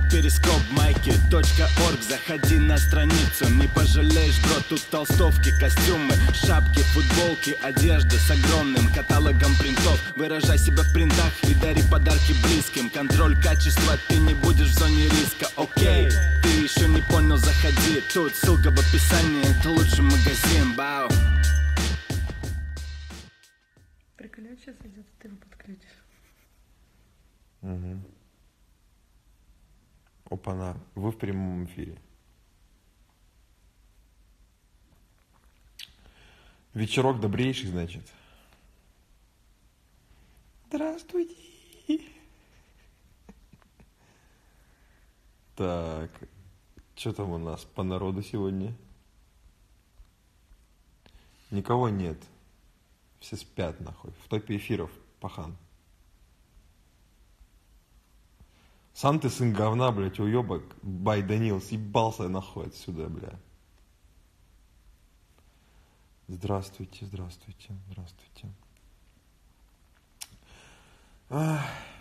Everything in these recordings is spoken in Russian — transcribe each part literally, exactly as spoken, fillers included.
перископ, майки, точка орг. Заходи на страницу, не пожалеешь, бро. Тут толстовки, костюмы, шапки, футболки, одежда с огромным каталогом принтов. Выражай себя в принтах и дари подарки близким. Контроль качества, ты не будешь в зоне риска. Окей, ты еще не понял, заходи. Тут ссылка в описании, это лучший магазин. Бау. Прикольно, сейчас идет, ты его подключишь. Угу. Опа-на, вы в прямом эфире. Вечерок добрейший, значит. Здравствуйте. Так, что там у нас по народу сегодня? Никого нет. Все спят, нахуй. В топе эфиров, пахан. Сам ты сын говна, блядь, уебок. Бай, Данил, съебался нахуй отсюда, бля. Здравствуйте, здравствуйте, здравствуйте. Ах.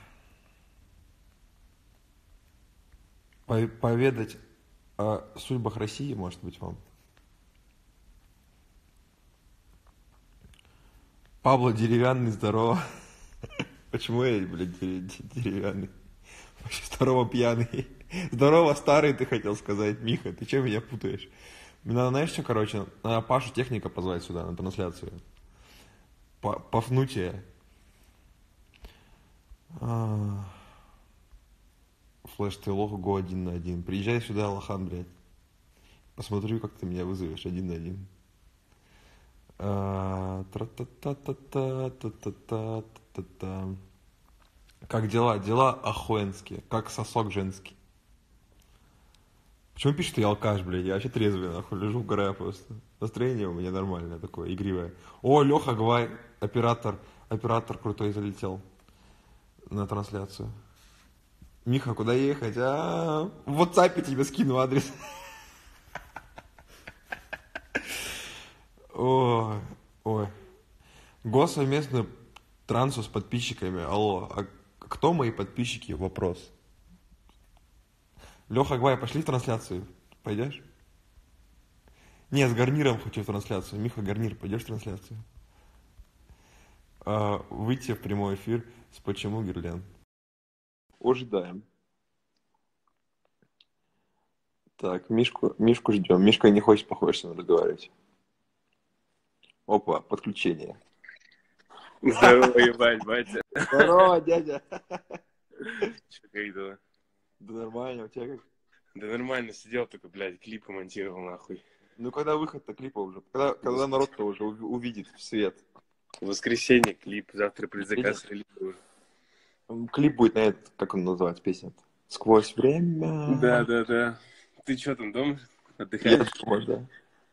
Поведать о судьбах России, может быть, вам. Пабло деревянный, здорово. Почему я, блядь, деревянный? Здорово, пьяный. Здорово, старый, ты хотел сказать, Миха. Ты че меня путаешь? Мне надо, знаешь, что, короче, надо Пашу техника позвать сюда на трансляцию. Пафнутия. Флэш, ты лох, го один на один. Приезжай сюда, лохан, блядь. Посмотрю, как ты меня вызовешь один на один. Тра-та-та-та-та-та-та-та-та-та. Как дела? Дела охуенские. Как сосок женский. Почему пишет, я алкаш, блядь? Я вообще трезвый, нахуй. Лежу, угораю просто. Настроение у меня нормальное такое, игривое. О, Леха Гвай, оператор. Оператор крутой залетел на трансляцию. Миха, куда ехать? А, в WhatsApp тебе скину адрес. Ой, ой. Госсовместную трансу с подписчиками. Алло, а кто мои подписчики? Вопрос. Леха Гвай, пошли в трансляцию. Пойдешь? Не, с Гарниром хочу в трансляцию. Миха, Гарнир, пойдешь в трансляцию? А, выйти в прямой эфир с «Почему, Герлен?» Ожидаем. Так, Мишку, Мишку ждем. Мишка не хочет, похоже, с ним разговаривать. Опа, подключение. Здорово, ебать, батя. Здорово, дядя. Че, как дела? Да нормально, у тебя как? Да нормально, сидел только, блядь, клипы монтировал, нахуй. Ну, когда выход-то клипа уже? Когда, когда народ-то уже увидит в свет? В воскресенье клип, завтра предзаказ релиза уже. Клип будет на этот, как он называется, песня? «Сквозь время». Да, да, да. Ты что там, дома отдыхаешь? Я дома, да.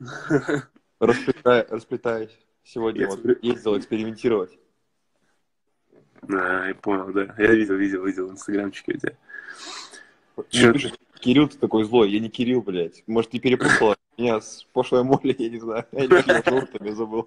Расплетаю, расплетаюсь. Сегодня вот ездил экспериментировать. А, я понял, да. Я видел, видел, видел в инстаграмчике у тебя. Че пишет? Кирилл, ты такой злой. Я не Кирилл, блядь. Может, ты перепутала меня с пошлой Молли, я не знаю. Я не знаю, забыл.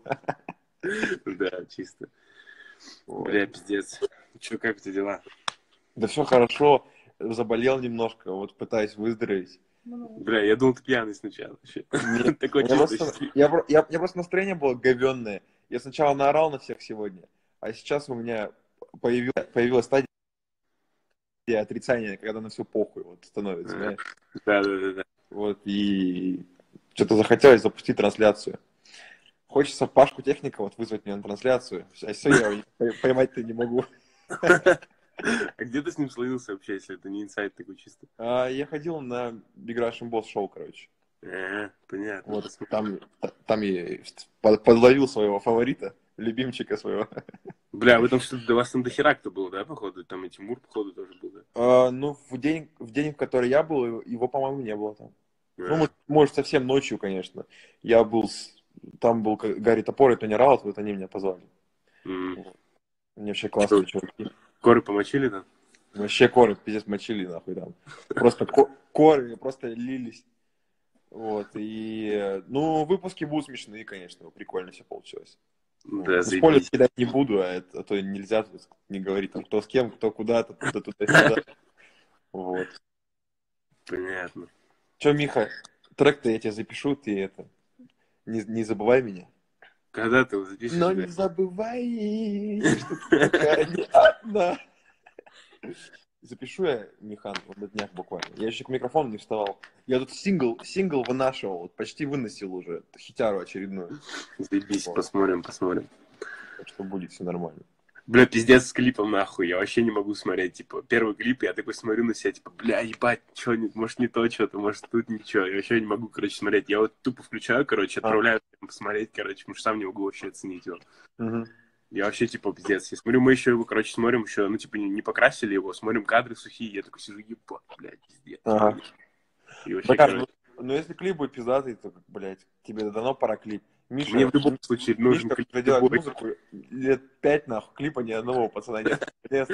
Да, чисто. Бля, пиздец. Че, как у тебя дела? Да все хорошо. Заболел немножко, вот пытаюсь выздороветь. Бля, я думал, ты пьяный сначала. Такой чистый. Я просто настроение было говенное. Я сначала наорал на всех сегодня, а сейчас у меня появилась стадия отрицания, когда на все похуй вот становится, знаешь. Да, да, да, да. Вот, и что-то захотелось запустить трансляцию. Хочется Пашку техника вот вызвать меня на трансляцию, а все, я его поймать-то не могу. А где ты с ним словился вообще, если это не инсайт такой чисто? А, я ходил на Big Russian Boss шоу, короче. А, понятно. Вот, там, там я подловил своего фаворита, любимчика своего. Бля, в этом что-то до вас там дохера кто был, да, походу? Там и Тимур, походу, тоже был, да? А, ну, в день, в день, в который я был, его, по-моему, не было там. А. Ну, может, совсем ночью, конечно. Я был, с... там был Гарри Топор и Тони Раут, вот они меня позвали. Mm. Мне вообще классно, чуваки. Коры помочили там? Вообще коры, пиздец, мочили, нахуй, там. Просто коры просто лились. Вот, и, ну, выпуски будут смешные, конечно, прикольно все получилось. Да, ну, спойлер кидать не буду, а, это, а то нельзя не говорить, там, кто с кем, кто куда-то, туда, туда, сюда. Вот. Понятно. Че, Миха, трек-то я тебе запишу, ты это, не, не забывай меня. Когда ты его запишешь? Но не забывай, что ты такая не одна. Запишу я, Михан, вот на днях буквально. Я еще к микрофону не вставал. Я тут сингл, сингл вынашивал, вот почти выносил уже хитяру очередную. Заебись, Вот. посмотрим, посмотрим. Так что будет все нормально. Бля, пиздец с клипом, нахуй. Я вообще не могу смотреть. Типа, первый клип, я такой смотрю на себя, типа, бля, ебать, что, может, не то что-то, может, тут ничего. Я вообще не могу, короче, смотреть. Я вот тупо включаю, короче, отправляю а. посмотреть, короче, потому что сам не могу вообще оценить его. Угу. Я вообще, типа, пиздец. Я смотрю, мы еще его, короче, смотрим еще, ну, типа, не, не покрасили его, смотрим кадры сухие. Я такой сижу, ебать, блядь, пиздец. Ага. И вообще, да, короче... ну, ну, если клип будет пиздатый, то, блядь, тебе дано пара клип. Миша, Мне в любом случае нужен Мишка, клип. делать музыку лет пять, нахуй, клипа ни одного, пацана, нет.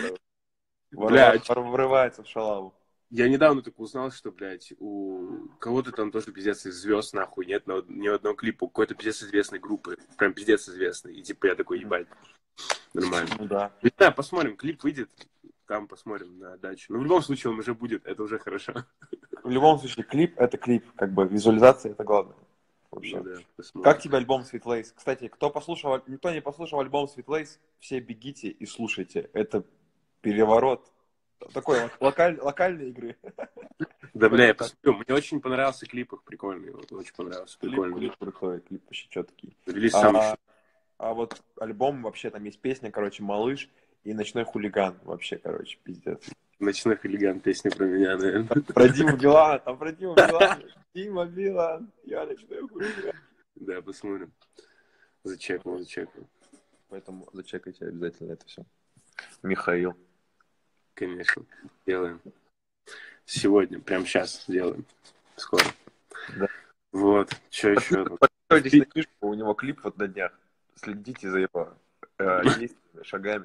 Бля, врывается в шалаву. Я недавно только узнал, что, блядь, у кого-то там тоже пиздец из звезд, нахуй, нет ни одного клипа, у какой-то пиздец известной группы, прям пиздец известный. И типа я такой, ебать, нормально. Ну да. Да, посмотрим, клип выйдет, там посмотрим на дачу. Но в любом случае он уже будет, это уже хорошо. В любом случае, клип — это клип, как бы визуализация — это главное. Вообще. Ну, да, как тебе альбом Sweet Lace? Кстати, кто послушал, никто не послушал альбом Sweet Lace, все бегите и слушайте. Это переворот. Такой локаль, локальной игры. Да, бля, я посмотрю. Мне очень понравился клип их, прикольный. Вот, очень понравился. Прикольный. Клип, клип крутой, клип вообще четкий. А, а вот альбом, вообще, там есть песня, короче, «Малыш» и «Ночной хулиган». Вообще, короче, пиздец. «Ночной хулиган», песня про меня, наверное. Про Диму Билана, там про Диму Билана. Дима Билан, я ночной хулиган. Да, посмотрим. Зачекнул, зачекнул. Поэтому зачекайте обязательно это все. Михаил. Конечно, делаем. Сегодня, прямо сейчас делаем. Скоро. Да. Вот, что еще? Подписывайтесь на Мишку, у него клип вот на днях. Следите за его э, действиями, шагами.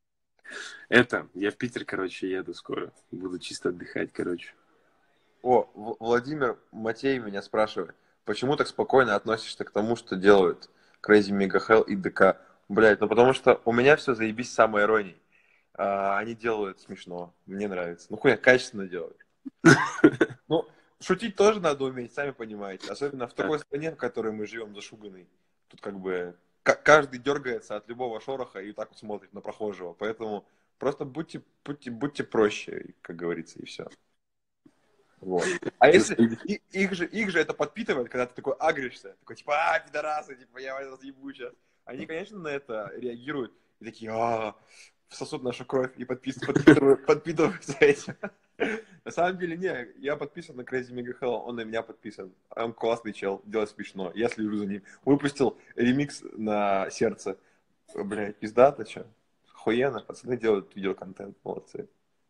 Это, я в Питер, короче, еду скоро. Буду чисто отдыхать, короче. О, Владимир Матей меня спрашивает, почему так спокойно относишься к тому, что делают Crazy Mega Hell и ДК? Блять, ну потому что у меня все заебись с самой иронией. А, они делают смешно, мне нравится. Ну хуя, качественно делают. Ну, шутить тоже надо уметь, сами понимаете. Особенно в такой стране, в которой мы живем, зашуганной. Тут как бы каждый дергается от любого шороха и так вот смотрит на прохожего. Поэтому просто будьте, будьте, будьте проще, как говорится, и все. Вот. А если и, их, же, их же это подпитывает, когда ты такой агришься, такой типа, а, пидорасы, типа, я вас ебу сейчас. Они, конечно, на это реагируют и такие, а, сосут нашу кровь и подпитывают, подпитываются этим. На самом деле, не, я подписан на Crazy Mega Hell, он на меня подписан. Он классный чел, делает смешно, я слежу за ним. Выпустил ремикс на сердце. Блядь, пизда-то что? Охуенно, пацаны делают видеоконтент, молодцы.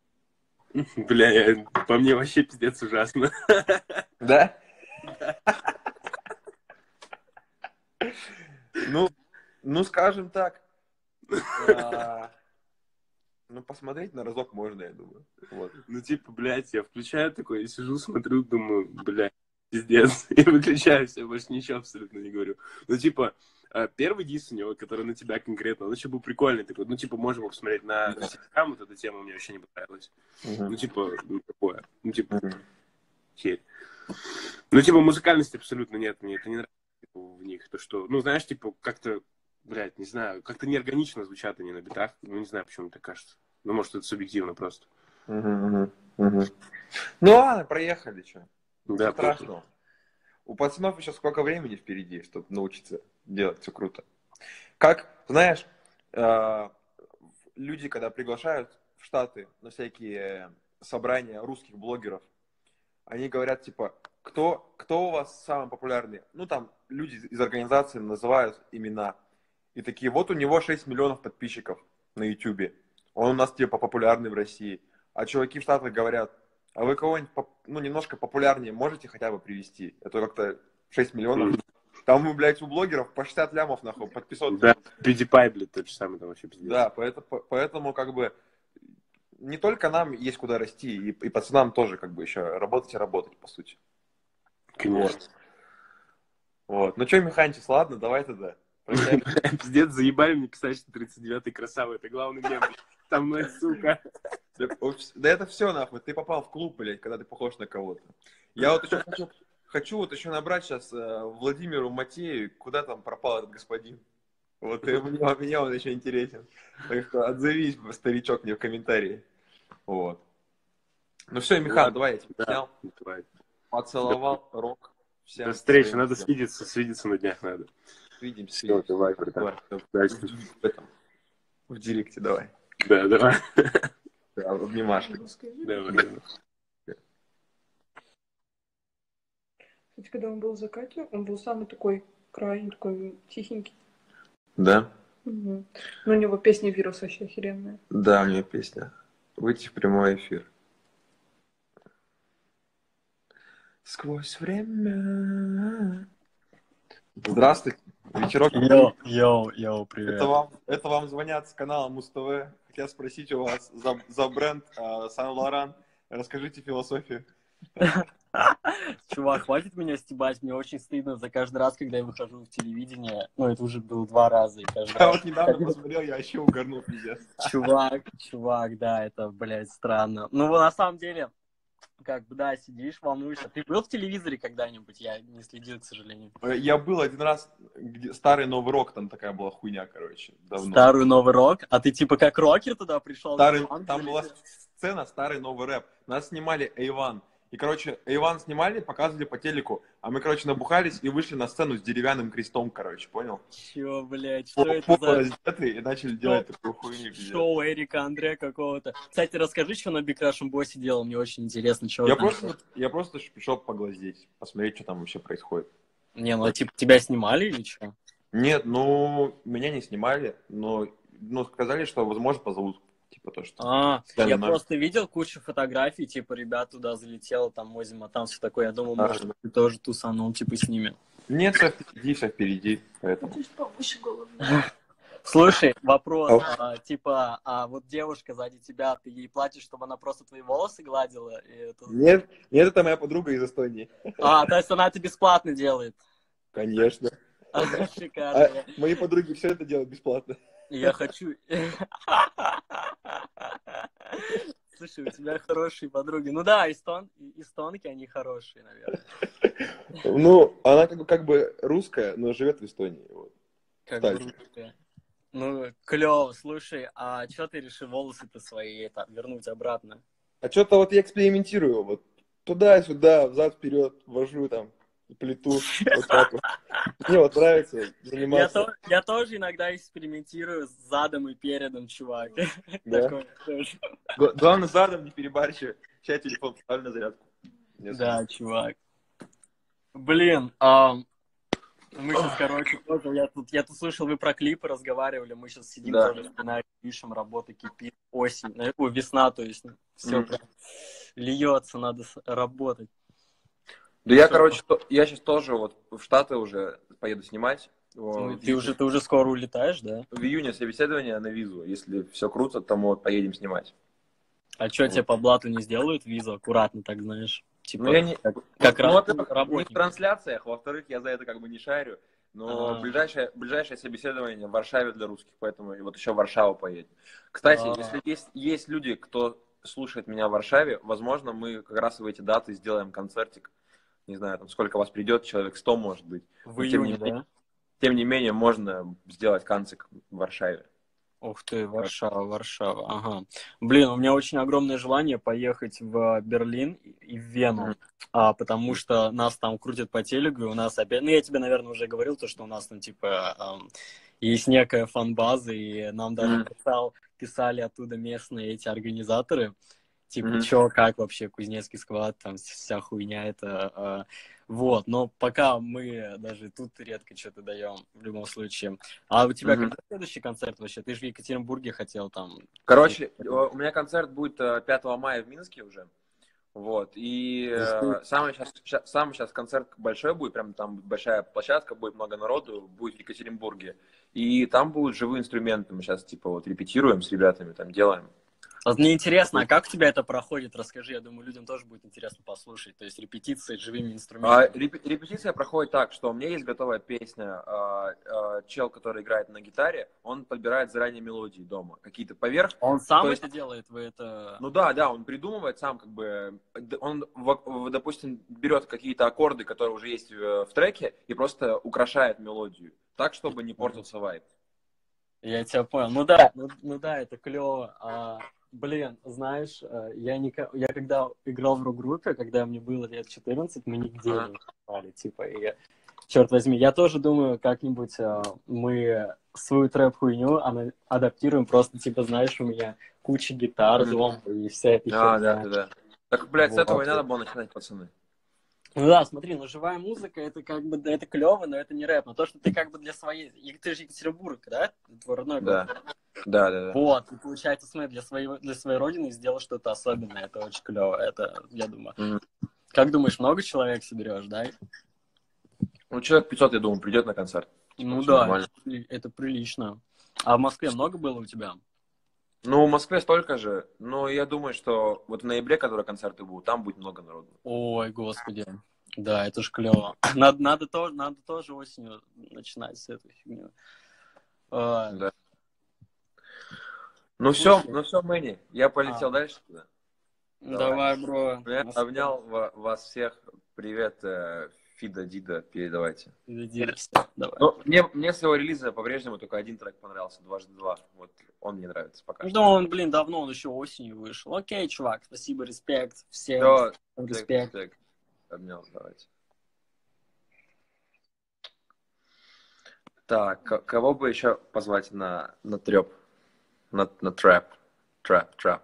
Бля, я, по мне вообще пиздец ужасно. Да? Ну, ну, скажем так. А, ну, посмотреть на разок можно, я думаю. Вот. Ну, типа, блядь, я включаю такой, я сижу, смотрю, думаю, блядь, пиздец. И выключаю все, больше ничего абсолютно не говорю. Ну, типа, первый дис у него, который на тебя конкретно, он еще был прикольный такой. Ну, типа, можем посмотреть на Телеграм, вот эта тема мне вообще не понравилась. Uh-huh. Ну, типа, ну, такое. Ну, типа, uh-huh. херь. Ну, типа, музыкальности абсолютно нет, мне это не нравится типа, в них. То, что, ну, знаешь, типа, как-то, блядь, не знаю, как-то неорганично звучат они на битах. Ну, не знаю, почему мне так кажется. Ну, может, это субъективно просто. Uh-huh. Uh-huh. Ну, ладно, проехали, что. Да, страшного. У пацанов еще сколько времени впереди, чтобы научиться делать все круто. Как, знаешь, э, люди, когда приглашают в Штаты на всякие собрания русских блогеров, они говорят, типа, кто, кто у вас самый популярный? Ну, там люди из организации называют имена. И такие, вот у него шесть миллионов подписчиков на Ютубе. Он у нас, типа, популярный в России. А чуваки в Штатах говорят, а вы кого-нибудь, ну, немножко популярнее можете хотя бы привести? Это как-то шесть миллионов. Mm. Там, блядь, у блогеров по шестьдесят лямов, нахуй, подписываться. Да, PewDiePie, блядь, тот же самый там вообще пиздец. Да, поэтому, поэтому, как бы, не только нам есть куда расти, и, и пацанам тоже, как бы, еще работать и работать, по сути. Конечно. Вот. Вот. Ну что, Миханчис, ладно, давай тогда. Пиздец, заебали мне писать, что тридцать девятый красава. Это главный мем. Там мной, сука. Да, вообще- да это все нахуй. Ты попал в клуб, блядь, когда ты похож на кого-то. Я вот еще хочу, хочу вот еще набрать сейчас э, Владимиру Матею. Куда там пропал этот господин? Вот и мне, меня он еще интересен. Так что отзовись, старичок, мне в комментарии. Вот. Ну все, Михан, Ладно, давай я тебя да, снял. давай. Поцеловал, рок. До Всем встречи, своим надо людям. свидеться, свидеться на днях надо. Увидимся, Все, увидимся. давай, братан. Давай, в, Удачи. в этом, в директе давай. Да, давай. Да, обнимашки. Расскажи. Давай. Кстати, когда он был в закате, он был самый такой крайний, такой тихенький. Да? Угу. Но у него песня «Вирус» вообще охеренная. Да, у меня песня. Выйти в прямой эфир. Сквозь время. Здравствуйте. Вечерок. Йоу, йоу, йоу, Это привет. вам, это вам звонят с канала Муз-ТВ. Хотят спросить у вас за, за бренд э, Сан-Лоран. Расскажите философию. Чувак, хватит меня стебать, мне очень стыдно за каждый раз, когда я выхожу в телевидение. Ну, это уже было два раза, и каждый Я раз. вот недавно посмотрел, я вообще угорнул, пиздец. Чувак, чувак, да, это, блядь, странно. Ну, на самом деле, как бы, да, сидишь, волнуешься. Ты был в телевизоре когда-нибудь? Я не следил, к сожалению. Я был один раз, где старый Новый Рок, там такая была хуйня, короче, давно. Старый новый рок? А ты типа как рокер туда пришел? Старый, там была сцена «Старый новый рэп». Нас снимали Эйван. И, короче, Эйван снимали, показывали по телеку. А мы, короче, набухались и вышли на сцену с деревянным крестом, короче, понял? Чё, блядь, что это Попа за раздеты и начали делать такую хуйню. пиздец. шоу Эрика Андре какого-то? Кстати, расскажи, что на Big Russian Boss делал, мне очень интересно, что Я там. просто, я просто пришел поглазеть, посмотреть, что там вообще происходит. Не, ну, типа, тебя снимали или что? Нет, ну, меня не снимали, но ну, сказали, что, возможно, позовут. Типа то, что... А, Да, я да. просто видел кучу фотографий, типа, ребят туда залетело, там, Мозима, там все такое. Я думал, Да, может, да. ты тоже тусанул, типа, с ними. Нет, все впереди, все впереди, поэтому... Чуть повыше голову. Слушай, вопрос, Ау. а, типа, а вот девушка сзади тебя, ты ей платишь, чтобы она просто твои волосы гладила? И это... Нет, нет, это моя подруга из Эстонии. А, то есть она это бесплатно делает? Конечно. А, А шикарно. мои подруги все это делают бесплатно. Я хочу... Слушай, у тебя хорошие подруги. Ну да, эстон... эстонки, они хорошие, наверное. Ну, она как бы, как бы русская, но живет в Эстонии. Вот. Как Кстати. бы русская. Ну, клево. Слушай, а что ты решил волосы-то свои это, вернуть обратно? А что-то вот я экспериментирую. Вот туда-сюда, взад-вперед, вожу там, плиту. Вот так вот. Мне вот нравится Я, заниматься. то- я тоже иногда экспериментирую с задом и передом, чувак. Да. Такое тоже. Г- Главное, задом не перебарщивай. Сейчас телефон поставлю на зарядку. Не знаю. Да, чувак. Блин, а, мы сейчас, короче, тоже, я тут, я тут слышал, вы про клипы разговаривали, мы сейчас сидим, Да. тоже сценарий пишем, работа кипит, осень, э, ой, весна, то есть, все Мгм. прям льется, надо с- работать. Да я, Всё. короче, то- я сейчас тоже вот в Штаты уже поеду снимать. Ну, В ты уже, ты уже скоро улетаешь, да? В июне собеседование на визу. Если все круто, то мы вот поедем снимать. А что, тебе по блату не сделают визу? Аккуратно так, знаешь? Типа, Ну, я не... как, как ну, раз во-первых, не в работник. трансляциях, во-вторых, я за это как бы не шарю. Но А. ближайшее, ближайшее собеседование в Варшаве для русских, поэтому и вот еще в Варшаву поедем. Кстати, А. если есть, есть люди, кто слушает меня в Варшаве, возможно, мы как раз в эти даты сделаем концертик. Не знаю, там сколько вас придет, человек сто, может быть. В Но тем июне, не менее- да? Тем не менее, можно сделать концик в Варшаве. Ух ты, Варшава, Варшава, ага. Блин, у меня очень огромное желание поехать в Берлин и в Вену, Мгм. а, потому что нас там крутят по телеку, и у нас опять, ну я тебе, наверное, уже говорил, то, что у нас там, типа, ам, есть некая фан-база, и нам даже Мгм. писал, писали оттуда местные эти организаторы, типа, Мгм. чё, как вообще Кузнецкий сквад, там вся хуйня это, а, вот, но пока мы даже тут редко что-то даем, в любом случае. А у тебя Мгм. когда следующий концерт вообще? Ты же в Екатеринбурге хотел там. Короче, э, у меня концерт будет э, пятого мая в Минске уже. Вот. И э, самый сейчас, самый сейчас концерт большой будет, прям там большая площадка, будет много народу, будет в Екатеринбурге. И там будут живые инструменты. Мы сейчас типа вот репетируем с ребятами, там делаем. Вот мне интересно, а как у тебя это проходит? Расскажи, я думаю, людям тоже будет интересно послушать. То есть репетиции с живыми А, инструментами. реп- репетиция проходит так, что у меня есть готовая песня, а, а, чел, который играет на гитаре, он подбирает заранее мелодии дома, какие-то поверх. Он сам То есть- это делает? Вы это... Ну да, да, он придумывает сам, как бы, д- он, в- в- допустим, берет какие-то аккорды, которые уже есть в, в треке, и просто украшает мелодию, так, чтобы не портился вайб. Я тебя понял. Ну да, ну, ну да, это клево. А, блин, знаешь, э, я, ника- я когда играл в рок-группе, когда мне было лет четырнадцать, мы нигде Ага. не играли, типа, и я- черт возьми, я тоже думаю, как-нибудь э, мы свою трэп-хуйню ана- адаптируем, просто, типа, знаешь, у меня куча гитар Мгм. дома и вся эта А, херня. да, да, да. Так, блядь, с этого Вот. и надо было начинать, пацаны. Ну да, смотри, ну живая музыка, это как бы, да, это клево, но это не рэп. Но то, что ты как бы для своей... и Ты же Екатеринбург, да? Твой родной город. Да, да, да, да. Вот, и получается, смотри, для своей, для своей родины сделал что-то особенное, это очень клево, это, я думаю. Мгм. Как думаешь, много человек соберешь, да? Ну, человек пятьсот, я думаю, придет на концерт. Ну всё да, нормально. это, при- это прилично. А в Москве много было у тебя? Ну, в Москве столько же, но я думаю, что вот в ноябре, когда концерты будут, там будет много народу. Ой, господи. Да, это ж клево. Надо, надо, тоже, надо тоже осенью начинать с этой фигни. А, Да. Ну все, Слушай. ну все, Мэнни, я полетел А. дальше туда. давай, бро. Я обнял ва- вас всех. Привет, э, Фида, Дида, передавайте. Иди, всё, давай. Ну, мне, мне с его релиза по-прежнему только один трек понравился, дважды два. Вот он мне нравится пока Ну, что. он, блин, давно, он еще осенью вышел. Окей, чувак, спасибо, респект. Всем Всё, респект. так, так, обнял, давайте. Так, к- кого бы еще позвать на, на треп? На, на трэп. Трэп, трэп.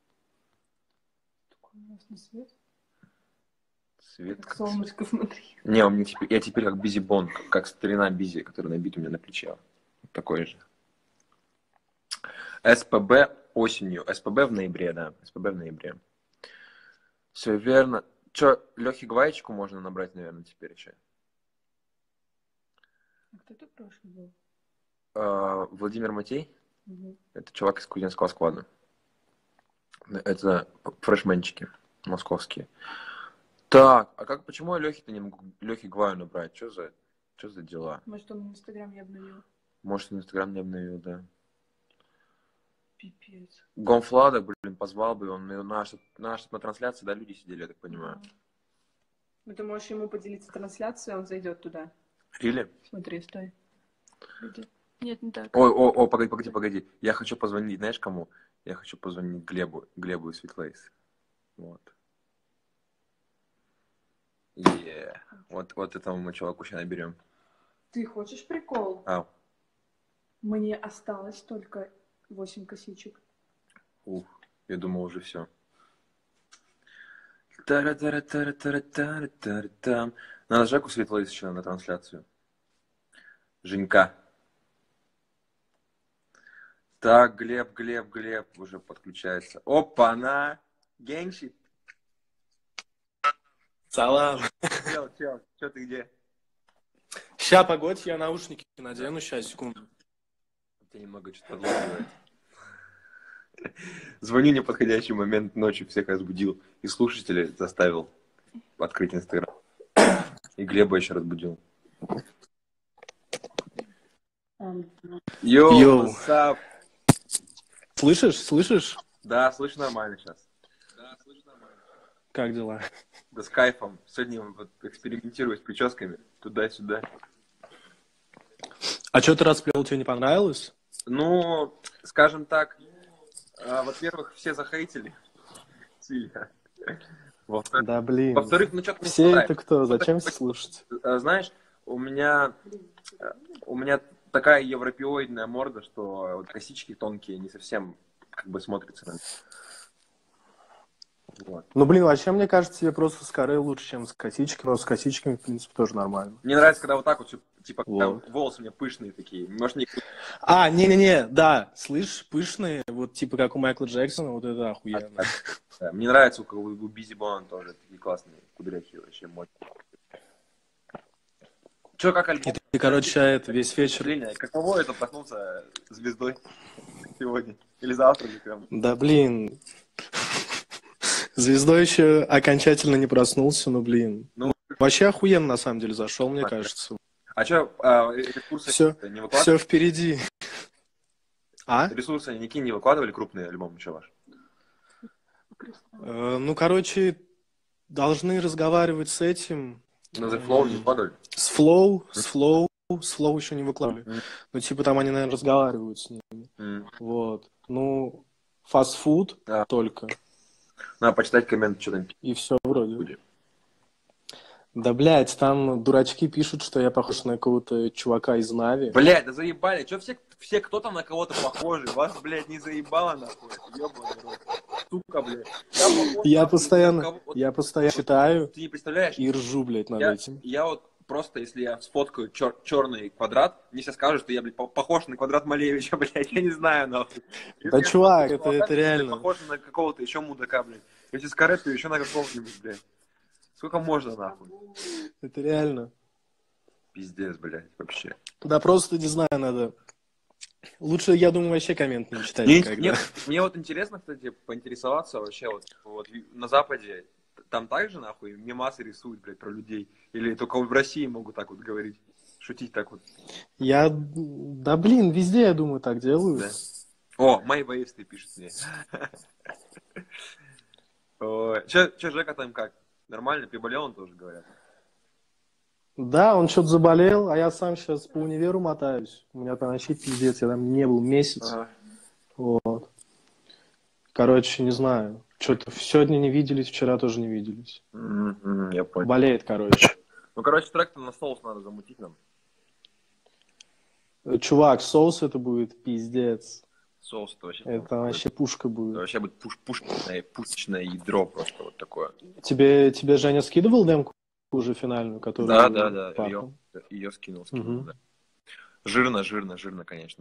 Такой ужасный свет. Свет. Как солнышко, смотри. Не, у меня теперь, я теперь как Бизи Бон, как, как старина Бизи, который набит у меня на плече. Такой же. СПБ осенью. СПБ в ноябре, да. СПБ в ноябре. Все верно. Че, Лехе Гвайчику можно набрать, наверное, теперь еще. А кто это прошлый был? А, Владимир Матей. Мгм. Это чувак из Кузинского склада. Это фрешменчики московские. Так, а как, почему я Лехе-то не могу Лехе Гваю набрать? Что за, что за дела? Может, он в Инстаграм не обновил? Может, он Инстаграм не обновил, да. Пипец. Гонфлада, блин, позвал бы, он на, чтоб- на, чтоб на трансляции, да, люди сидели, я так понимаю. Ну, ты можешь ему поделиться трансляцией, он зайдет туда. Рили? Смотри, стой. Где? Нет, не так. Ой, о, о, погоди, погоди, погоди. Я хочу позвонить, знаешь, кому? Я хочу позвонить Глебу, Глебу из Светлейс. Вот. Е, вот, вот этому мы чуваку сейчас наберем. Ты хочешь прикол? А, Мне осталось только восемь косичек. ух, я думал уже все. Надо Жеку Светлейс еще на трансляцию. Женька. Так, Глеб, Глеб, Глеб уже подключается. Опа-на! Генгшит. Салам. Чел, чел, что ты где? Ща, погодь, я наушники надену, сейчас, секунду. Тебя немного что-то подлагивает. Звоню в неподходящий момент ночью, всех разбудил. И слушателей заставил открыть Инстаграм. И Глеба еще разбудил. Йоу, Йоу. what's up? Слышишь, слышишь? Да, слышу нормально сейчас. Как дела? Да с кайфом. Сегодня вот экспериментирую с прическами. Туда-сюда. А что ты расплел, тебе не понравилось? Ну, скажем так, а, во-первых, все захейтили. Сильно. Во-вторых, Да блин. во-вторых, ну что-то не Все хватает. это кто? Зачем слушать? А, Знаешь, у меня, у меня такая европеоидная морда, что вот косички тонкие не совсем как бы смотрятся на меня. Вот. Ну блин, вообще мне кажется, тебе просто с коры лучше, чем с косичками. Просто с косичками, в принципе, тоже нормально. Мне нравится, когда вот так вот, всё, типа, когда Вот. волосы у меня пышные такие. Может, не... А, не-не-не, да, слышь, пышные, вот типа как у Майкла Джексона, вот это охуенно. Да, мне нравится, у кого у Бизи Бона тоже такие классные кудряхи вообще мощные. Че, как альбом? И ты, короче, это весь вечер... Впечатление? Каково это проснуться звездой сегодня? Или завтра, или прям. Да блин. Звездой еще окончательно не проснулся, но блин. Ну, Вообще охуенно на самом деле зашел, мне кажется. а что, а, ресурсы Все, не все выкладывали? впереди. А? Ресурсы никакие не выкладывали, крупные альбомы, еще ваш? Э, ну, короче, должны разговаривать с этим. На The Flow не выкладывали? С Flow, с Flow, с Flow еще не выкладывали. Мгм. Ну, типа там они, наверное, разговаривают с ними. М. Вот. Ну, фастфуд Да. только. Надо почитать комменты, что там. И все вроде. Будет. Да, блядь, там дурачки пишут, что я похож на какого-то чувака из Нави. Блядь, да заебали. Че все, все кто там на кого-то похожи? Вас, блядь, не заебало, нахуй. Ёбаный рот. Сука, блядь. Я, похож, Я нахуй, постоянно, на кого- вот я постоянно читаю Ты не представляешь? и ржу, блядь, над Я, этим. я вот просто, если я сфоткаю чер- черный квадрат, мне все скажут, что я, блядь, по- похож на квадрат Малевича, блядь, я не знаю, нахуй. Да, Если я чувак, сфоткаю это- чувака, это блядь, реально. Похож на какого-то еще мудака, блядь. Если с каретой, еще на какого-нибудь, блядь. Сколько можно, нахуй? Это реально. Пиздец, блядь, вообще. Да просто, не знаю, надо... Лучше, я думаю, вообще коммент не читать Мне, никогда. мне- мне вот интересно, кстати, поинтересоваться вообще, вот, вот на Западе, там также, нахуй, мемасы рисуют, блядь, про людей? Или только в России могут так вот говорить? Шутить так вот? Я... Да, блин, везде, я думаю, так делают. Да. О, My Waves ты пишет мне. Ой, Че, че, Жека там как? Нормально? Приболел он тоже, говорят? Да, он что-то заболел, а я сам сейчас по универу мотаюсь. У меня там вообще пиздец, я там не был месяц. Ага. Вот. Короче, не знаю. Что-то сегодня не виделись, вчера тоже не виделись. М, м, Я понял. Болеет, короче. Ну, короче, трек-то на соус надо замутить нам. Чувак, соус это будет пиздец. Соус это вообще... Это вообще пушка это будет. вообще будет пуш, пушечное, пушечное ядро просто вот такое. Тебе, тебе Женя скидывал демку уже финальную, которую... Да, да, да, папа? ее, ее скинул, скинул, Мгм. да. Жирно, жирно, жирно, конечно.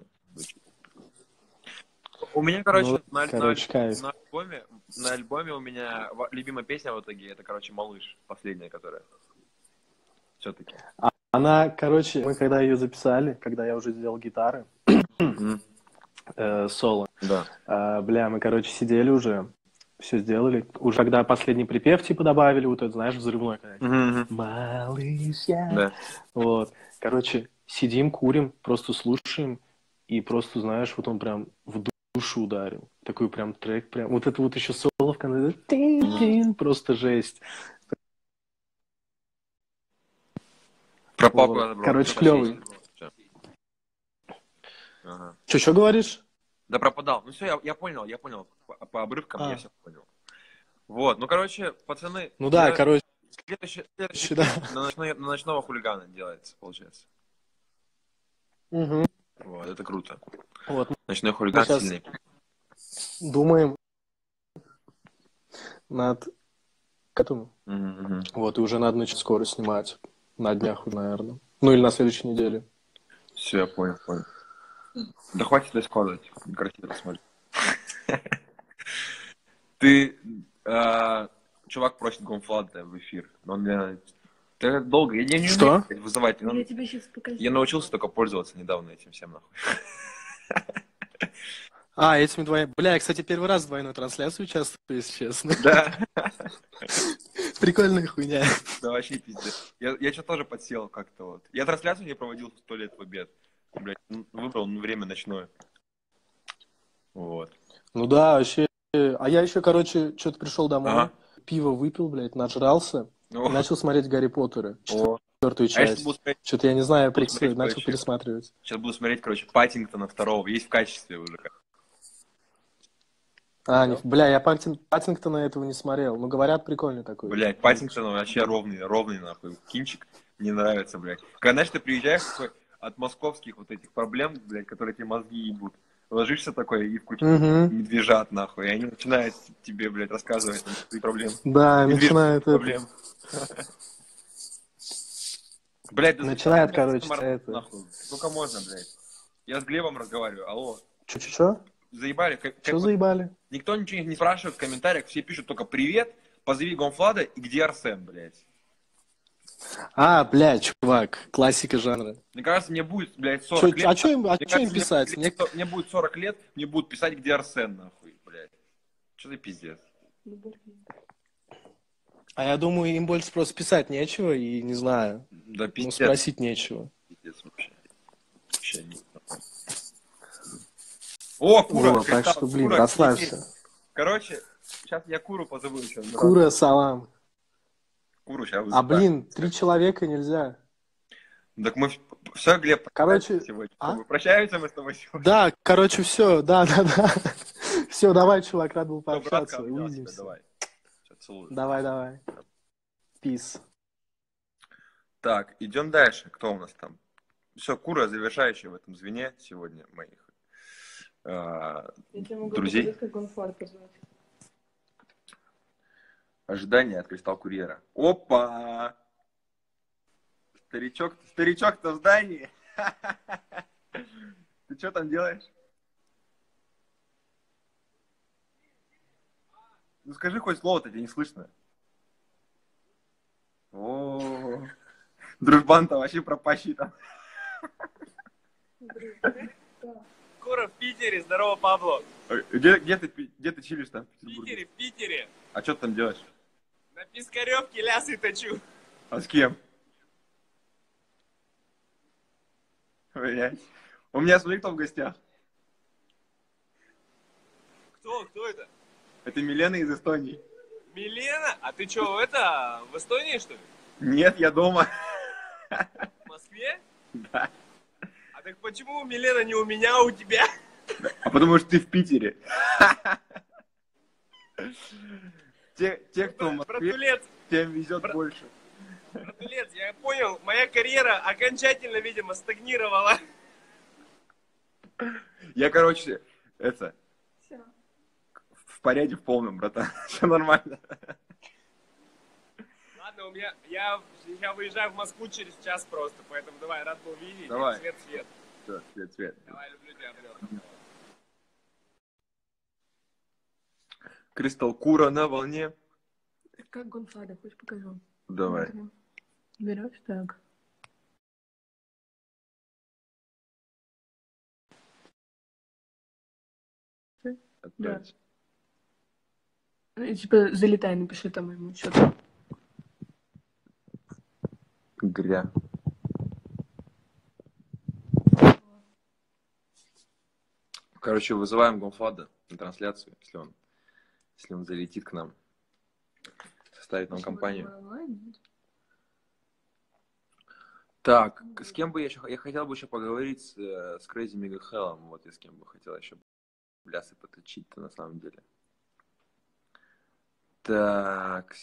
У меня, короче, Ну, на, на- короче, кайф. на альбоме, на альбоме у меня в- любимая песня в итоге, это, короче, «Малыш», последняя, которая. Все-таки. Она, короче, мы когда ее записали, когда я уже сделал гитары, э, соло, Да. э, бля, мы, короче, сидели уже, все сделали. Уже когда последний припев, типа, добавили, вот это, знаешь, взрывной. Когда... Малыш, я... Да. Вот. Короче, сидим, курим, просто слушаем, и просто, знаешь, вот он прям в душу ударил. Такой прям трек, прям... Вот это вот еще соло в конце. Тин-тин, просто жесть. Про папу Вот. надо было. Короче, Всё, клёвый. всё. Ага. Че, что говоришь? Да пропадал. Ну все, я, я понял, я понял. По, по обрывкам А. я все понял. Вот, ну, короче, пацаны... Ну да, я- короче, Следующий, следующий да. клип на, ночной- на ночного хулигана делается, получается. Мгм. Вот, это круто. Вот, Ночной хулиган сейчас- сильный. думаем над этим. Мгм, мгм. Вот, и уже надо начать скоро снимать. На днях, наверное. Ну, или на следующей неделе. Все, я понял, понял. Да хватит это складывать, некрасиво смотреть. Ты, а, чувак просит Гомфлада в эфир, но он меня... Ты долго, я не не Что? умею вызывать. Я Ну, тебе сейчас покажу. я научился только пользоваться недавно этим всем, нахуй. А, этими двоими... Бля, я, кстати, первый раз в двойной трансляции участвую, если честно. Да, Прикольная хуйня. да вообще пиздец. Я, я что тоже подсел как-то вот. Я трансляцию не проводил сто лет в обед. Блядь, ну, выбрал ну, время ночное. Вот. Ну да, вообще... А я еще, короче, что-то пришел домой, Ага. пиво выпил, блядь, нажрался, О, и начал смотреть Гарри Поттера, о. четвертую А я сейчас часть. буду смотреть, Что-то я не знаю, буду прикс- смотреть, начал короче. пересматривать. сейчас буду смотреть, короче, Паттингтона второго. Есть в качестве уже. А, не, бля, я Паттин- Паттингтона этого не смотрел. Ну, говорят, прикольный такой. Блядь, Паттингтон вообще ровный, ровный, нахуй, кинчик. Мне нравится, блядь. Когда, знаешь, ты приезжаешь такой от московских вот этих проблем, блядь, которые тебе мозги ебут, ложишься такой и включаешь Мгм. медвежат, нахуй, и они начинают тебе, блядь, рассказывать там свои проблемы. Да, Медвежьих начинает это... проблем. Блядь, да Начинает, зачем, короче, блядь, это- нахуй? Сколько можно, блядь? Я с Глебом разговариваю, алло. Чё-чё-чё? Заебали? Как- Чё как- заебали? Никто ничего не спрашивает в комментариях, все пишут только «Привет», «Позови Гомфлада» и «Где Арсен», блядь? А, блядь, чувак, классика жанра. Мне кажется, мне будет, блядь, Чё- сорок лет. а что им, а Мне чё им кажется, мне писать? будет Мне- лет- Мне будет сорок лет, мне будут писать, где Арсен, нахуй, блядь. Что за пиздец? А я думаю, им больше просто писать нечего и, не знаю, Да ну, пиздец. спросить нечего. Пиздец вообще. Вообще не О, Кура! Вот, так Кристалл, что, блин, Кура, расслабься. Короче, сейчас я Куру позову еще. Кура, салам. Куру сейчас А, блин, три человека нельзя. Так мы все, Глеб, Короче, сегодня. а? Прощаемся мы с тобой сегодня. Да, короче, все, да, да, да. Все, давай, чувак, рад был Всё, братка, пообщаться. обнял тебя, Увидимся. Давай. Всё, целую. Давай, давай. Peace. Так, идем дальше. Кто у нас там? Все, Кура, завершающая в этом звене сегодня моих а, Я тебе могу друзей. показать, как он фар позвать. Ожидание от Кристалл Курьера. Опа! Старичок, старичок-то в здании. Ты что там делаешь? Ну скажи хоть слово-то, тебе не слышно. О, дружбан-то вообще пропащий там. Кура в Питере, здорово, Пабло. Где, где, ты, где ты чилишь там в В Петербурге? Питере, в Питере. А что ты там делаешь? На Пискаревке лясы точу. А с кем? Блять. У меня, смотри, кто в гостях. Кто, кто это? Это Милена из Эстонии. Милена? А ты что, это, в Эстонии, что ли? Нет, я дома. В Москве? Да. А так почему Милена не у меня, а у тебя? А потому что ты в Питере. Те, те кто в Москве, Братулец, тем везет Бра- больше. братулец, я понял, моя карьера окончательно, видимо, стагнировала. Я, короче, это, Все. в порядке в полном, братан. Все нормально. Ладно, у меня, я, я выезжаю в Москву через час просто, поэтому давай, рад был видеть. Давай. Свет, свет. Все, цвет, цвет. Давай, люблю тебя, брат. Кристалл Кура на волне. Как гонфада, хочешь покажу? Давай. Смотри. Берешь так. Отправить. И, типа, залетай, напиши там ему что-то. Гря. Короче, вызываем Гонфлада на трансляцию, если он, если он залетит к нам. Составит нам компанию. Так, с кем бы я еще... Я хотел бы еще поговорить с, э, с Crazy Mega Hell'ом. Вот я с кем бы хотел еще блясы поточить-то на самом деле. Так.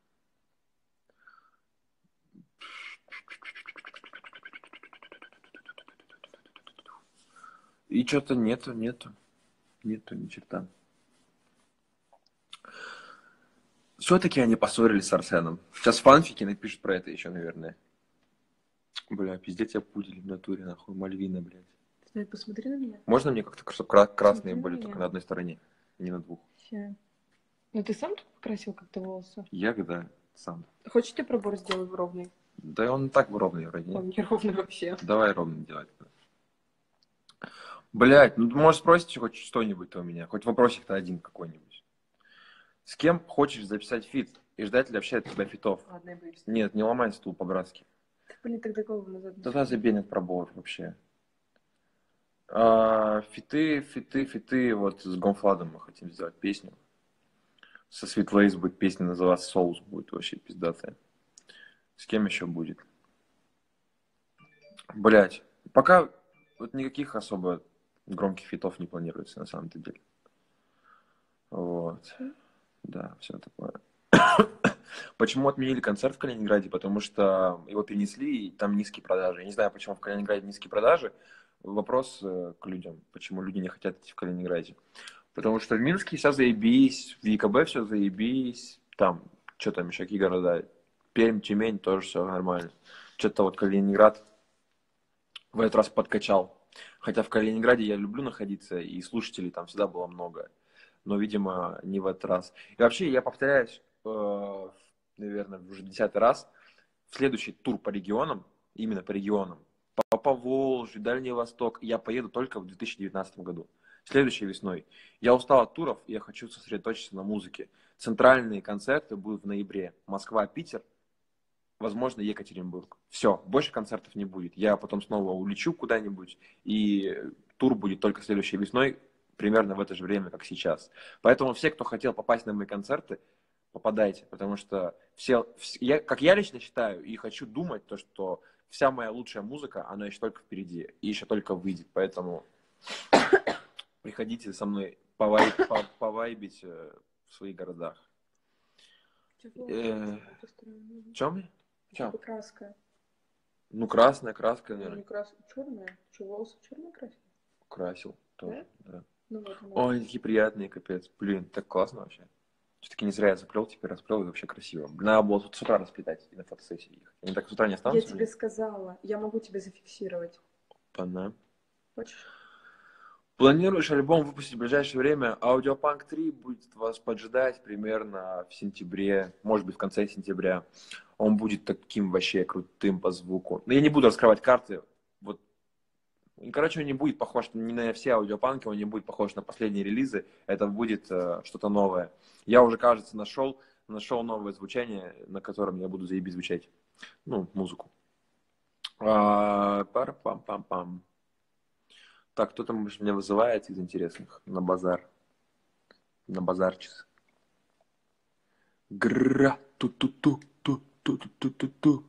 И что-то нету, нету. Нету ни черта. Все-таки они поссорились с Арсеном. Сейчас фанфики напишут про это еще, наверное. Бля, пиздец, я пудель в натуре, нахуй, Мальвина, блядь. Стой, посмотри на меня. Можно мне как-то, чтобы кра- красные Смотри на были меня. только на одной стороне, а не на двух? Все. Ну ты сам тут покрасил как-то волосы? Я когда сам. Хочешь, тебе пробор сделать ровный? Да он так ровный вроде. нет? Он не ровный вообще. Давай ровно делать. Блять, ну может спросите хоть что-нибудь-то у меня, хоть вопросик-то один какой-нибудь. С кем хочешь записать фит и ждать ли вообще от тебя фитов? Ладно, я боюсь. Нет, не ломай стул по-братски. Блин, тогда кого назад? Да забей нет проборов вообще. А, фиты, фиты, фиты, вот с Гонфладом мы хотим сделать песню. Со Светлейс будет песня называться «Соус», будет вообще пиздатая. С кем еще будет? Блять, пока вот никаких особо громких фитов не планируется на самом-то деле. Вот. Да, все такое. Почему отменили концерт в Калининграде? Потому что его перенесли, и там низкие продажи. Я не знаю, почему в Калининграде низкие продажи. Вопрос э, к людям. Почему люди не хотят идти в Калининграде? Потому что в Минске все заебись, в ЕКБ все заебись. Там, что там еще, какие города? Пермь, Тюмень, тоже все нормально. Что-то вот Калининград в этот раз подкачал. Хотя в Калининграде я люблю находиться, и слушателей там всегда было много. Но, видимо, не в этот раз. И вообще, я повторяюсь, э, наверное, уже десятый раз, следующий тур по регионам, именно по регионам, по Поволжью, Дальний Восток, я поеду только в две тысячи девятнадцатом году. Следующей весной. Я устал от туров, я хочу сосредоточиться на музыке. Центральные концерты будут в ноябре. Москва, Питер, возможно, Екатеринбург. Все, больше концертов не будет. Я потом снова улечу куда-нибудь, и тур будет только следующей весной, примерно в это же время, как сейчас. Поэтому все, кто хотел попасть на мои концерты, попадайте, потому что все, я, как я лично считаю и хочу думать, то, что вся моя лучшая музыка, она еще только впереди, и еще только выйдет. Поэтому приходите со мной повай, по, повайбить в своих городах. Э, Чем? Чем? Краска. Ну, красная, краска, наверное. Ну, не краска, черная. Что, волосы черные красили? Красил тоже, да. да. Ну, вот, вот. Ой, они такие приятные, капец. Блин, так классно вообще. Все-таки не зря я заплел, теперь расплел, и вообще красиво. Надо было тут с утра расплетать и на фотосессии ехать. Они так с утра не останутся? Я тебе сказала, я могу тебе зафиксировать. Понятно. Хочешь? Планируешь альбом выпустить в ближайшее время? Аудиопанк три будет вас поджидать примерно в сентябре, может быть, в конце сентября. Он будет таким вообще крутым по звуку. Но я не буду раскрывать карты. Вот. Короче, он не будет похож ни на все аудиопанки, он не будет похож на последние релизы. Это будет э, что-то новое. Я уже, кажется, нашел, нашел новое звучание, на котором я буду заебись звучать. Ну, музыку. А, пар-пам-пам-пам. Так, кто там меня вызывает из интересных? На базар. На базарчис. Гра ту ту ту ту ту ту ту ту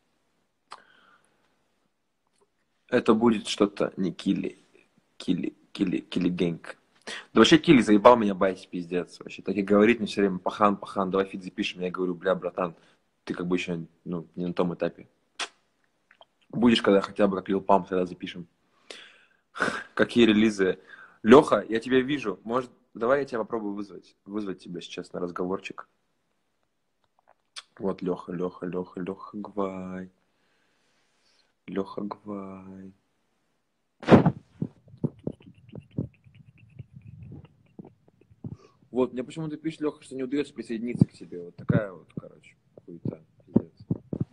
Это будет что-то не Килли. Килли, Килли, Килли Гэнг. Да вообще Килли заебал меня байтить, пиздец. Вообще так и говорит мне все время: пахан, пахан, давай фит запишем. Я говорю: бля, братан, ты как бы еще ну, не на том этапе. Будешь, когда хотя бы как Лил Памп, тогда запишем. Какие релизы? Леха, я тебя вижу. Может, давай я тебя попробую вызвать. Вызвать тебя сейчас на разговорчик. Вот Леха, Леха, Леха, Леха Гвай. Леха Гвай. Вот, мне почему-то пишет Леха, что не удается присоединиться к тебе. Вот такая вот, короче, хуета. Пиздец.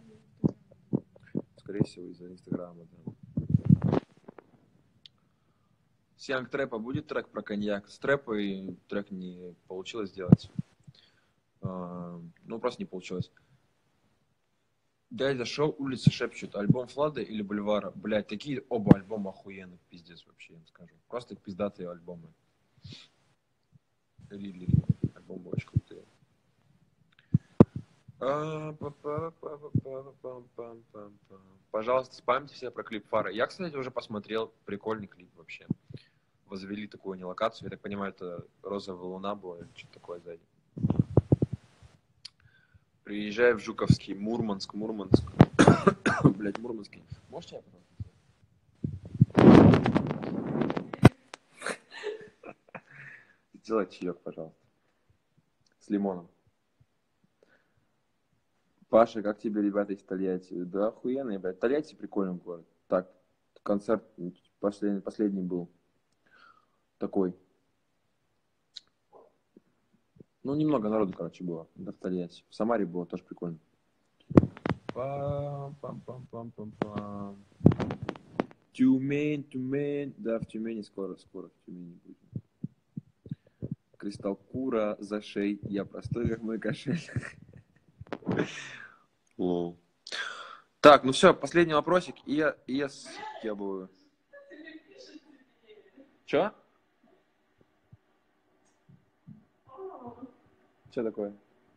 Скорее всего, из-за Инстаграма, да. С Янг Трэпа будет трек про коньяк? С Трэпой трек не получилось сделать. А, ну, просто не получилось. Дядя Шоу, улицы шепчут. Альбом Флада или Бульвара? Блять, такие оба альбома охуенных, пиздец вообще, я вам скажу. Просто пиздатые альбомы. Рили, альбомы очень крутые. Пожалуйста, спамьте все про клип Фара. Я, кстати, уже посмотрел. Прикольный клип вообще. Возвели такую нелокацию. Я так понимаю, это розовая луна была или что-то такое сзади. Приезжай в Жуковский, Мурманск, Мурманск. Блять, Мурманский. Можешь я, пожалуйста? Сделай чаек, пожалуйста. С лимоном. Паша, как тебе ребята из Тольятти? Да, охуенные, блядь. Тольятти прикольный город. Так, концерт последний, последний был такой. Ну, немного народу, короче, было. Да, в Тольятти. В Самаре было тоже прикольно. Пам-пам-пам-пам-пам-пам. Тюмень, Тюмень. Да, в Тюмени скоро, скоро в Тюмени будет. Кристалл Кура, за шей. Я простой, как мой кошель. Лол. Так, ну все, последний вопросик. И я, и я съебываю. Че? Что такое?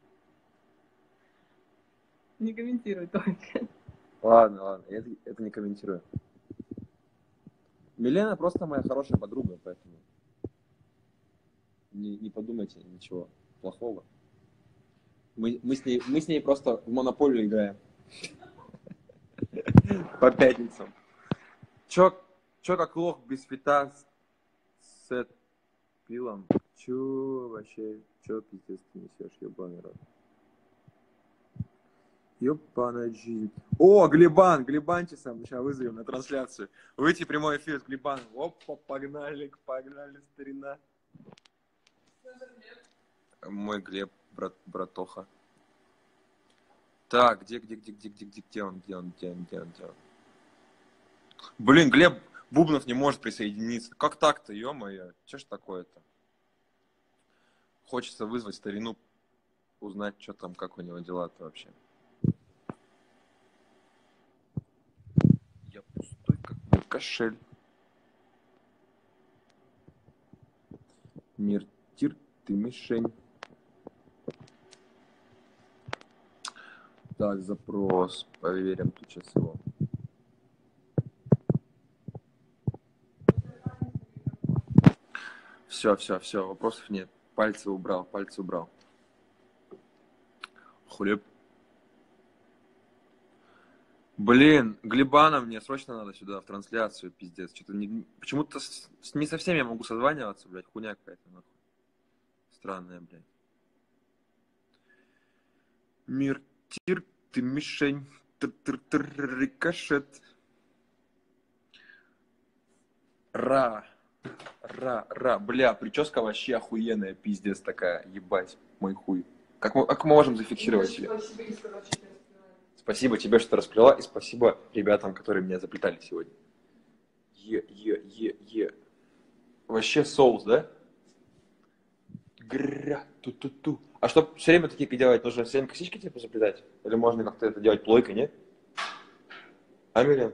Не комментируй только. Ладно, ладно, я это, это не комментирую. Милена просто моя хорошая подруга, поэтому не, не подумайте ничего плохого. Мы, мы, с ней, мы с ней просто в монополию играем. По пятницам. Чё, чё как лох без фита с пилом? Чё вообще? Чё пиздец ты несешь, ебаный рот? Ёбаная жизнь. О, Глебан, Глебанчисом сейчас вызовем на трансляцию. Выйти прямой эфир с Глебаном. Опа, погнали, погнали, старина. Мой Глеб, брат, братоха. Так, где, где, где, где, где, где, где он, где он, где он, где он, где он? Блин, Глеб Бубнов не может присоединиться. Как так-то, ё-моё? Че ж такое-то? Хочется вызвать старину, узнать, что там, как у него дела-то вообще. Я пустой, как мой кошель. Мир, тир, ты мишень. Так, запрос. Проверим тут сейчас его. Все, все, все, вопросов нет. Пальцы убрал, пальцы убрал. Хлеб. Блин, Глебана мне срочно надо сюда в трансляцию, пиздец. Что-то не, почему-то с, с- не совсем я могу созваниваться, блядь, хуйня какая-то, нахуй. Странная, блядь. Мир, тир, ты мишень, тр-тр-тр, рикошет. Ра, ра, ра. Бля, прическа вообще охуенная, пиздец такая, ебать, мой хуй. Как мы, как мы можем зафиксировать ее? Спасибо тебе, что ты расплела, и спасибо ребятам, которые меня заплетали сегодня. Е, е, е, е. Вообще соус, да? Гря, ту-ту-ту. А что все время такие делать, нужно все время косички типа заплетать? Или можно как-то это делать плойкой, нет? А, Милен?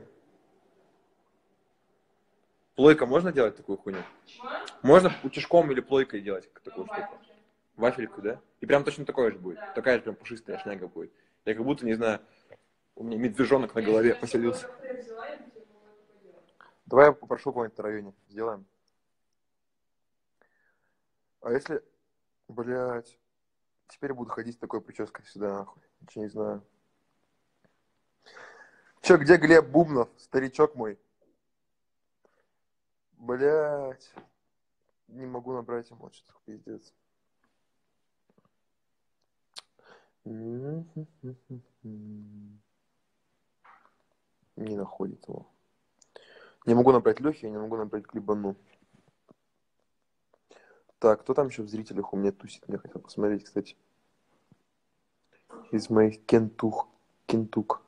Плойка можно делать такую хуйню? Можно утюжком или плойкой делать такую штуку? Вафельку, да? И прям точно такое же будет. Такая же прям пушистая шняга будет. Я как будто, не знаю, у меня медвежонок на голове поселился. Давай я попрошу кого-нибудь на районе. Сделаем. А если, блядь, теперь буду ходить с такой прической сюда, нахуй. Ничего не знаю. Че, где Глеб Бубнов, старичок мой? Блядь. Не могу набрать ему, что-то пиздец. Не находит его. Не могу набрать Лехи, я не могу набрать Глебану. Так, кто там еще в зрителях у меня тусит? Я хотел посмотреть, кстати. Из моих кентух. Кентук.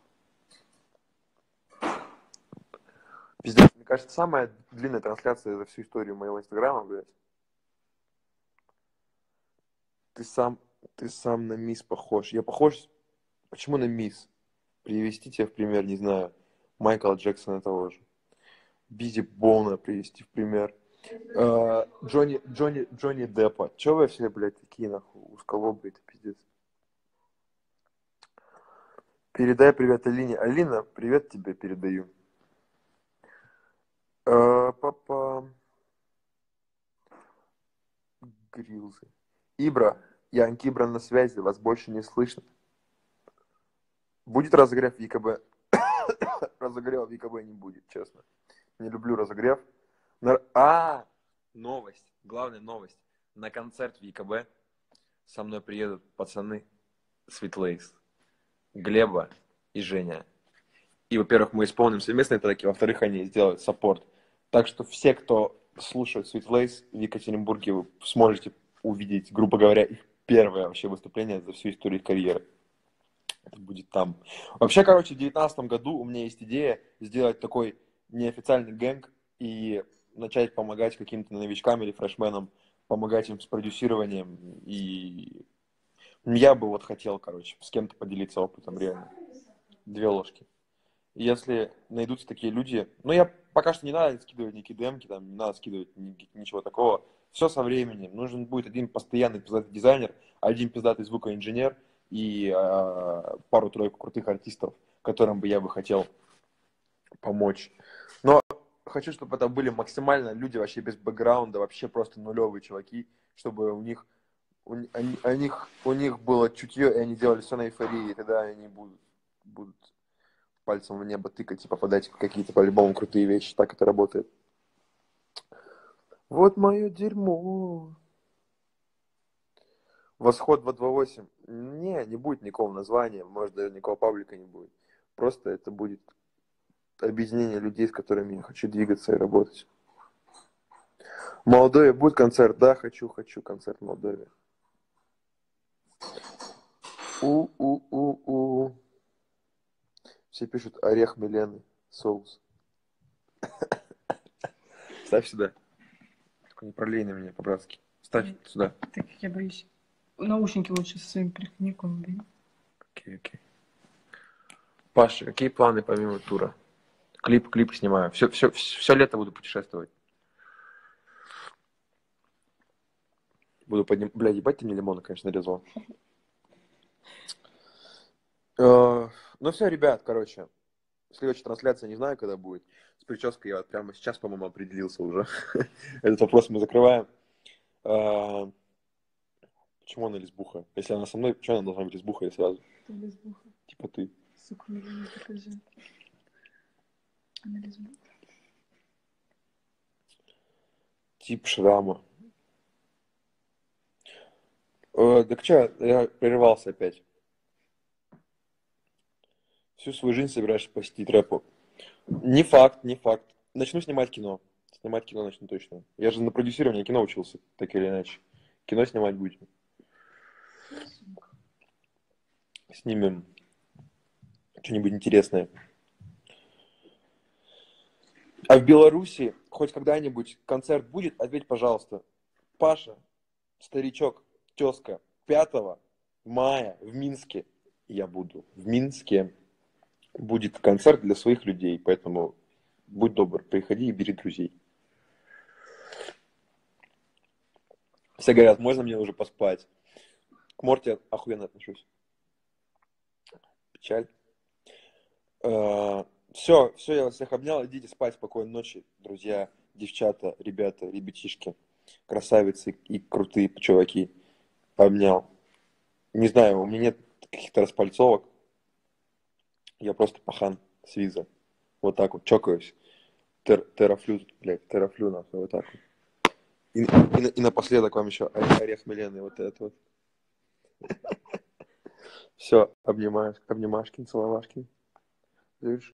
Пиздец, мне кажется, самая длинная трансляция за всю историю моего инстаграма, блядь. Ты сам, ты сам на мисс похож. Я похож? Почему на мисс? Привести тебя в пример, не знаю, Майкла Джексона того же. Бизи Боуна привести в пример. Э, Джонни, Джонни, Джонни Деппа. Че вы все, блядь, такие, нахуй, узколобые, это пиздец. Передай привет Алине. Алина, привет тебе передаю. Э, папа. Грилзы. Ибра, я Антибра на связи, вас больше не слышно. Будет разогрев ВКБ? Разогрева ВКБ не будет, честно. Не люблю разогрев. На... А, новость, главная новость. На концерт ВКБ со мной приедут пацаны Sweetlaced, Глеба и Женя. И, во-первых, мы исполним совместные треки, во-вторых, они сделают саппорт. Так что все, кто слушает Sweetlaced в Екатеринбурге, вы сможете увидеть, грубо говоря, их первое вообще выступление за всю историю их карьеры. Это будет там. Вообще, короче, в девятнадцатом году у меня есть идея сделать такой неофициальный гэнг и начать помогать каким-то новичкам или фрешменам, помогать им с продюсированием. И я бы вот хотел, короче, с кем-то поделиться опытом, реально. Две ложки. И если найдутся такие люди, ну, я пока что не надо скидывать никакие демки, там, не надо скидывать ни- ничего такого. Все со временем. Нужен будет один постоянный пиздатый дизайнер, один пиздатый звукоинженер и э, пару-тройку крутых артистов, которым бы я бы хотел помочь. Но хочу, чтобы это были максимально люди вообще без бэкграунда, вообще просто нулевые чуваки, чтобы у них у, они, у них, у них было чутье, и они делали все на эйфории, и тогда они будут, будут пальцем в небо тыкать и попадать в какие-то по-любому крутые вещи. Так это работает. Вот мое дерьмо. Восход два два восемь. Не, не будет никакого названия, может, даже никакого паблика не будет. Просто это будет объединение людей, с которыми я хочу двигаться и работать. В Молдове будет концерт? Да, хочу, хочу концерт в Молдове. У-у-у-у. Все пишут орех Милены, соус. Ставь сюда. Только не пролей на меня по-братски. Ставь сюда. Так я боюсь. Наушники лучше со своим переходником, блин. Окей, окей. Паша, какие планы помимо тура? Клип, клип снимаю. Все, все, все лето буду путешествовать. Буду подним... Бля, ебать ты мне лимона, конечно, нарезал. Э, Ну все, ребят, короче. Следующая трансляция, не знаю, когда будет. С прической я вот прямо сейчас, по-моему, определился уже. Этот вопрос мы закрываем. Э, Почему она лесбуха? Если она со мной, почему она должна быть лесбухой сразу? Ты лесбуха. Типа ты. Сука, мне не покажи. Она лесбуха. Тип шрама. Э, так что, я прервался опять. Всю свою жизнь собираешься посетить рэпу. Не факт, не факт. Начну снимать кино. Снимать кино начну точно. Я же на продюсирование кино учился, так или иначе. Кино снимать будем. Снимем что-нибудь интересное. А в Беларуси хоть когда-нибудь концерт будет? Ответь, пожалуйста. Паша, старичок, тезка, пятого мая в Минске я буду. В Минске будет концерт для своих людей, поэтому будь добр, приходи и бери друзей. Все говорят, можно мне уже поспать? К Морте охуенно отношусь. Печаль. Все, все, я вас всех обнял. Идите спать, спокойной ночи, друзья, девчата, ребята, ребятишки, красавицы и крутые чуваки. Обнял. Не знаю, у меня нет каких-то распальцовок. Я просто пахан с виза. Вот так вот, чокаюсь. Тер, терафлю, блядь, терафлю нахуй, вот так вот. И, и, и напоследок вам еще орех Милены, вот это вот. Все, обнимаю, обнимашкин, целовашкин. Видишь?